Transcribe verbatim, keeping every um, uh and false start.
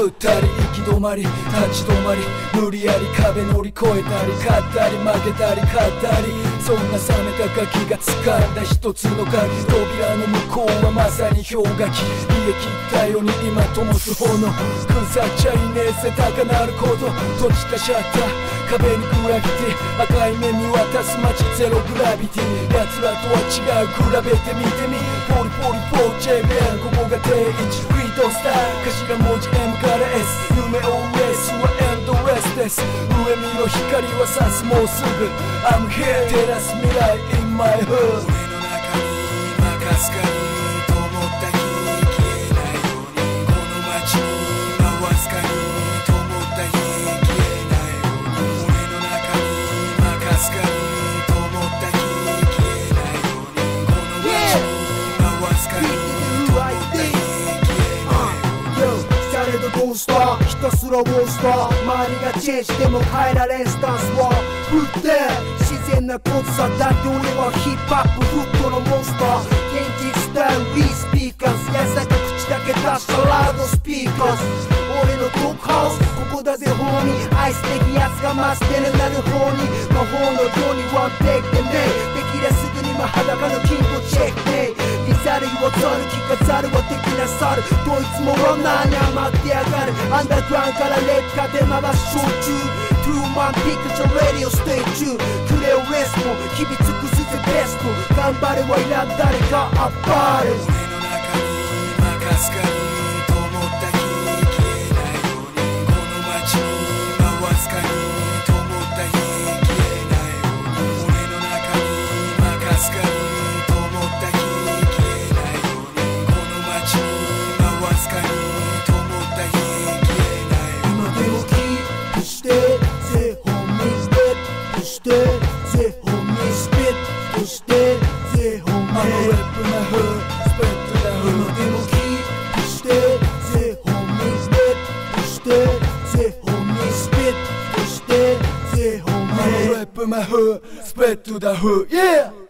ぐったり行き止まり立ち止まり無理やり壁乗り越えたり勝ったり負けたり勝ったりそんな冷めたガキが掴んだ一つの鍵扉の向こうはまさに氷河期冷え切ったように今灯す炎腐っちゃいねえぜ高鳴ること閉じたシャッター壁にグラフィティ赤い目見渡す街ゼログラビティ奴らとは違う比べてみてみポリポリポー ジェイビーエル ここが定位置フリードスター頭文字 エム から エス 夢追うレースはエンドレスです上見ろ光は差すもうすぐ I'm here 照らす未来 in my hood 俺の中に今かすかに灯った火消えないようにこの街に今わずかに灯った火消えないように俺の中に今かすかに灯った火消えないようにこの街に今わずかに灯った火消えないようにされどゴースターひたすらウォースター周りがチェンジしても変えられんスタンスは振って自然なコツさだって俺はヒップホップフットのモンスター現実スタイルリースピーカーズやさか口だけ出したラウドスピーカーズ俺のドッグハウスここだぜホーミー愛すべきやつが増してるなる方に魔法のようにワンテイクでねできりゃすぐに真裸のキングチェックね見ざるを取る着飾るは敵なさるどいつもロナーに余ってやがるアンダーグラウンドからレッカで回す焼酎トゥーマンピクチャーラディオステイチューくれよレスポ日々尽くすぜベスト頑張れはいらん誰かあっぱれ俺の中に今かすかに灯った火消えないようにこの街に今わずかに灯った火消えないように俺の中に今かすかに灯った火消えないようにこの街に今わずかに灯った火消えないように今でもキープしてぜホーミースペットしてぜホーミースペットしてぜホーミーあのレップなフースペットだフ今でもキープしてぜホーミースペットしてぜホーミースペットしてぜホーミーあのレップなフースペットだフー Yeah